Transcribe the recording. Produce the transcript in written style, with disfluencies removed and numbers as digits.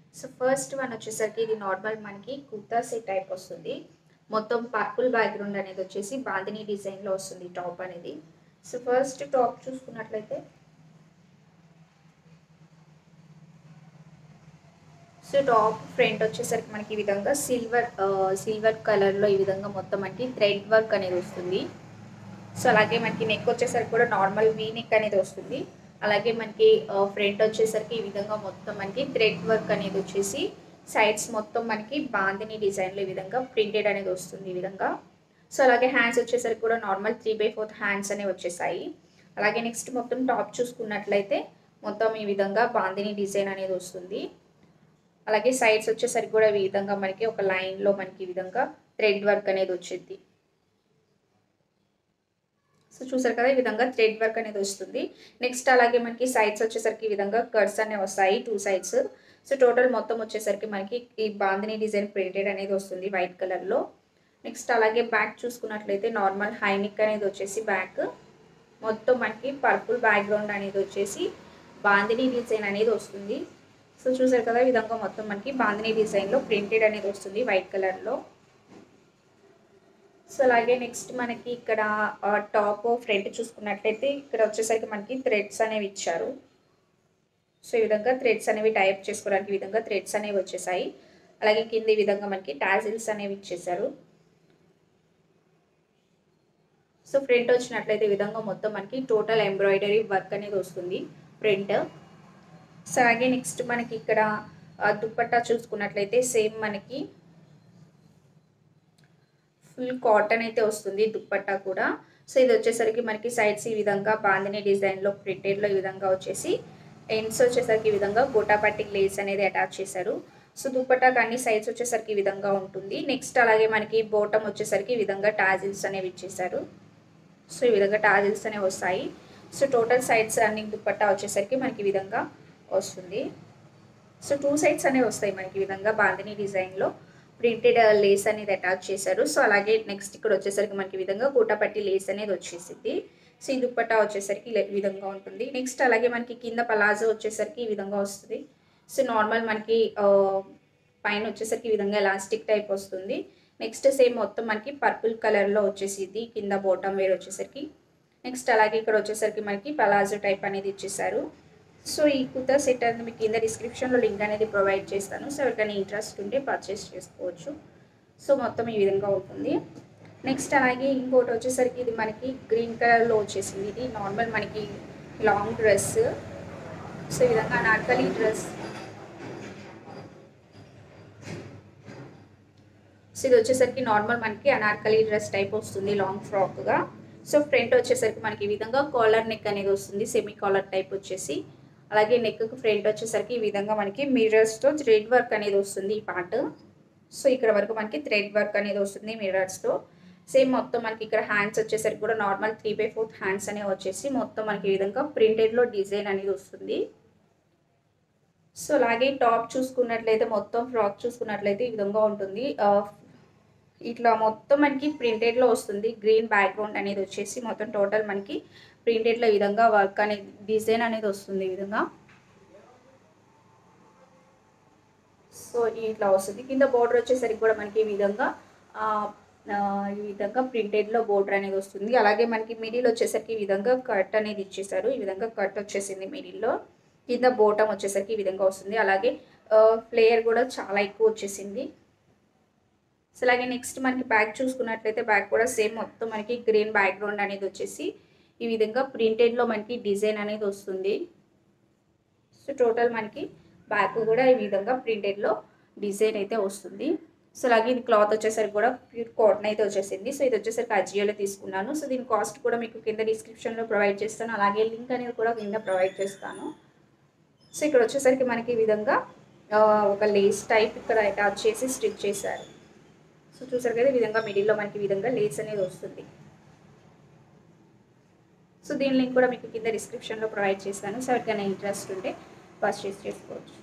So first one వచ్చేసరికి ఇది normal మనకి కుర్తా సెట్ టైప్ వస్తుంది. మొత్తం పర్పుల్ బ్యాక్గ్రౌండ్ అనేది వచ్చేసి బాందిని డిజైన్లో వస్తుంది టాప్ అనేది. సో ఫస్ట్ టాప్ చూసుకున్నట్లయితే సో టాప్ ఫ్రంట్ వచ్చేసరికి మనకి ఈ విధంగా సిల్వర్ కలర్లో ఈ విధంగా మొత్తం మనకి థ్రెడ్ వర్క్ అనేది వస్తుంది. సో అలాగే మనకి నెక్ వచ్చేసరికి కూడా నార్మల్ వీ నెక్ అనేది వస్తుంది. అలాగే మనకి ఫ్రంట్ వచ్చేసరికి ఈ విధంగా మొత్తం మనకి థ్రెడ్ వర్క్ అనేది వచ్చేసి సైడ్స్ మొత్తం మనకి బాందిని డిజైన్లో ఈ విధంగా ప్రింటెడ్ అనేది వస్తుంది ఈ విధంగా. సో అలాగే హ్యాండ్స్ వచ్చేసరికి కూడా నార్మల్ 3/4 హ్యాండ్స్ అనేవి వచ్చేసాయి. అలాగే నెక్స్ట్ మొత్తం టాప్ చూసుకున్నట్లయితే మొత్తం ఈ విధంగా బాందిని డిజైన్ అనేది వస్తుంది. అలాగే సైడ్స్ వచ్చేసరికి కూడా ఈ విధంగా మనకి ఒక లైన్లో మనకి ఈ విధంగా థ్రెడ్ వర్క్ అనేది వచ్చింది. సో చూసారు కదా, ఈ విధంగా థ్రెడ్ వర్క్ అనేది వస్తుంది. నెక్స్ట్ అలాగే మనకి సైడ్స్ వచ్చేసరికి ఈ విధంగా కట్స్ అనేవి వస్తాయి 2 సైడ్స్. సో టోటల్ మొత్తం వచ్చేసరికి మనకి ఈ బాందిని డిజైన్ ప్రింటెడ్ అనేది వస్తుంది వైట్ కలర్లో. నెక్స్ట్ అలాగే బ్యాక్ చూసుకున్నట్లయితే నార్మల్ హై నెక్ అనేది వచ్చేసి బ్యాక్ మొత్తం మనకి పర్పుల్ బ్యాక్గ్రౌండ్ అనేది వచ్చేసి బాందిని డిజైన్ అనేది వస్తుంది. సో చూసారు కదా, ఈ విధంగా మొత్తం మనకి బాందిని డిజైన్లో ప్రింటెడ్ అనేది వస్తుంది వైట్ కలర్లో. సో అలాగే నెక్స్ట్ మనకి ఇక్కడ టాప్ ఫ్రంట్ చూసుకున్నట్లయితే ఇక్కడ వచ్చేసరికి మనకి థ్రెడ్స్ అనేవి ఇచ్చారు. సో ఈ విధంగా థ్రెడ్స్ అనేవి టైప్ చేసుకోవడానికి ఈ విధంగా థ్రెడ్స్ అనేవి వచ్చేసాయి. అలాగే కింద ఈ విధంగా మనకి టాజిల్స్ అనేవి ఇచ్చేసారు. సో ఫ్రంట్ వచ్చినట్లయితే ఈ విధంగా మొత్తం మనకి టోటల్ ఎంబ్రాయిడరీ వర్క్ అనేది వస్తుంది ఫ్రంట్. సో అలాగే నెక్స్ట్ మనకి ఇక్కడ దుప్పట్టా చూసుకున్నట్లయితే సేమ్ మనకి ఫుల్ కాటన్ అయితే వస్తుంది దుప్పట్టా కూడా. సో ఇది వచ్చేసరికి మనకి సైడ్స్ ఈ విధంగా బాందిని డిజైన్లో ప్రింటెడ్లో ఈ విధంగా వచ్చేసి ఎండ్స్ వచ్చేసరికి ఈ విధంగా గోటాపట్టి లేస్ అనేది అటాచ్ చేశారు. సో దుప్పట్టాకి అన్ని సైడ్స్ వచ్చేసరికి ఈ విధంగా ఉంటుంది. నెక్స్ట్ అలాగే మనకి బోటం వచ్చేసరికి ఈ విధంగా టాజిల్స్ అనేవి ఇచ్చేసారు. సో ఈ విధంగా టాజిల్స్ అనేవి వస్తాయి. సో టోటల్ సైడ్స్ అన్ని దుప్పట్టా వచ్చేసరికి మనకి ఈ విధంగా వస్తుంది. సో 2 సైడ్స్ అనేవి వస్తాయి మనకి ఈ విధంగా బాందిని డిజైన్లో ప్రింటెడ్ లేస్ అనేది అటాచ్ చేశారు. సో అలాగే నెక్స్ట్ ఇక్కడ వచ్చేసరికి మనకి ఈ విధంగా గోటాపట్టి లేస్ అనేది వచ్చేసింది. సో ఈ దుప్పట్టా వచ్చేసరికి ఈ విధంగా ఉంటుంది. నెక్స్ట్ అలాగే మనకి కింద పలాజో వచ్చేసరికి ఈ విధంగా వస్తుంది. సో నార్మల్ మనకి పైన వచ్చేసరికి ఈ విధంగా ఎలాస్టిక్ టైప్ వస్తుంది. నెక్స్ట్ సేమ్ మొత్తం మనకి పర్పుల్ కలర్లో వచ్చేసింది కింద బాటమ్ వేర్ వచ్చేసరికి. నెక్స్ట్ అలాగే ఇక్కడ వచ్చేసరికి మనకి పలాజో టైప్ అనేది ఇచ్చేసారు. సో ఈ కుర్తా సెట్ అనేది మీకు కింద డిస్క్రిప్షన్లో లింక్ అనేది ప్రొవైడ్ చేస్తాను. సో ఎవరికైనా ఇంట్రెస్ట్ ఉంటే పర్చేస్ చేసుకోవచ్చు. సో మొత్తం ఈ విధంగా ఉంటుంది. నెక్స్ట్ అలాగే ఇంకోటి వచ్చేసరికి ఇది మనకి గ్రీన్ కలర్లో వచ్చేసింది. ఇది నార్మల్ మనకి లాంగ్ డ్రెస్. సో ఈ విధంగా అనార్కలి డ్రెస్. సో ఇది వచ్చేసరికి నార్మల్ మనకి అనార్కలి డ్రెస్ టైప్ వస్తుంది లాంగ్ ఫ్రాక్గా. సో ఫ్రంట్ వచ్చేసరికి మనకి ఈ విధంగా కాలర్ నెక్ అనేది వస్తుంది, సెమీ కాలర్ టైప్ వచ్చేసి. అలాగే నెక్కి ఫ్రంట్ వచ్చేసరికి ఈ విధంగా మనకి మిర్రర్స్తో థ్రెడ్ వర్క్ అనేది వస్తుంది ఈ పార్ట్. సో ఇక్కడ వరకు మనకి థ్రెడ్ వర్క్ అనేది వస్తుంది మిర్రర్స్తో. సేమ్ మొత్తం మనకి ఇక్కడ హ్యాండ్స్ వచ్చేసరికి కూడా నార్మల్ 3/4 హ్యాండ్స్ అనేవి వచ్చేసి మొత్తం మనకి ఈ విధంగా ప్రింటెడ్లో డిజైన్ అనేది వస్తుంది. సో అలాగే టాప్ చూసుకున్నట్లయితే మొత్తం ఫ్రాక్ చూసుకున్నట్లయితే ఈ విధంగా ఉంటుంది. ఇట్లా మొత్తం మనకి ప్రింటెడ్లో వస్తుంది. గ్రీన్ బ్యాక్గ్రౌండ్ అనేది వచ్చేసి మొత్తం టోటల్ మనకి ప్రింటెడ్లో ఈ విధంగా వర్క్ అనేది డిజైన్ అనేది వస్తుంది ఈ విధంగా. సో ఇట్లా వస్తుంది. కింద బోర్డర్ వచ్చేసరికి కూడా మనకి ఈ విధంగా ప్రింటెడ్లో బోర్డర్ అనేది వస్తుంది. అలాగే మనకి మిడిల్ వచ్చేసరికి ఈ విధంగా కట్ అనేది ఇచ్చేసారు. ఈ విధంగా కట్ వచ్చేసింది మిడిల్లో. కింద బోటం వచ్చేసరికి ఈ విధంగా వస్తుంది. అలాగే ఫ్లేయర్ కూడా చాలా ఎక్కువ వచ్చేసింది. సో అలాగే నెక్స్ట్ మనకి బ్యాక్ చూసుకున్నట్లయితే బ్యాక్ కూడా సేమ్ మొత్తం మనకి గ్రీన్ బ్యాక్గ్రౌండ్ అనేది వచ్చేసి ఈ విధంగా ప్రింటెడ్లో మనకి డిజైన్ అనేది వస్తుంది. సో టోటల్ మనకి బ్యాక్ కూడా ఈ విధంగా ప్రింటెడ్లో డిజైన్ అయితే వస్తుంది. సో అలాగే ఇది క్లాత్ వచ్చేసరికి కూడా ప్యూర్ కాటన్ అయితే వచ్చేసింది. సో ఇది వచ్చేసరికి అజియోలో తీసుకున్నాను. సో దీని కాస్ట్ కూడా మీకు కింద డిస్క్రిప్షన్లో ప్రొవైడ్ చేస్తాను. అలాగే లింక్ అనేది కూడా కింద ప్రొవైడ్ చేస్తాను. సో ఇక్కడ వచ్చేసరికి మనకి ఈ విధంగా ఒక లేస్ టైప్ ఇక్కడ అటాచ్ చేసి స్టిచ్ చేశారు. సో చూసారు కదా, ఈ విధంగా మిడిల్లో మనకి ఈ విధంగా లేస్ అనేది వస్తుంది. సో దీని లింక్ కూడా మీకు కింద డిస్క్రిప్షన్లో ప్రొవైడ్ చేస్తాను. సో ఎవరికైనా ఇంట్రెస్ట్ ఉంటే పర్చేస్ చేసుకోవచ్చు.